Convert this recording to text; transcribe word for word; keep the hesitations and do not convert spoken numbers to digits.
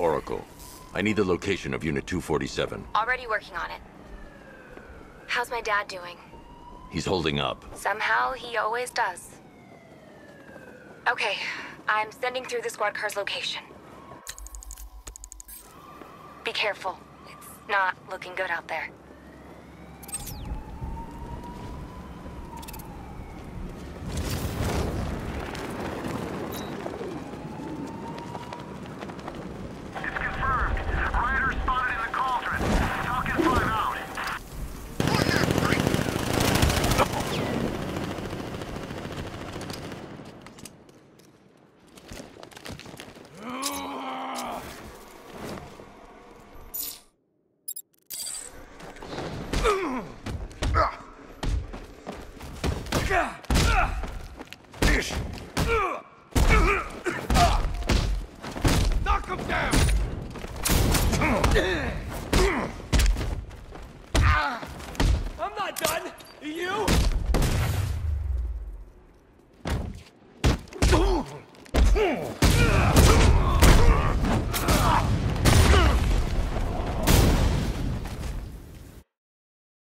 Oracle. I need the location of Unit two forty-seven. Already working on it. How's my dad doing? He's holding up. Somehow, he always does. Okay, I'm sending through the squad car's location. Be careful. It's not looking good out there. Knock him down! I'm not done! You?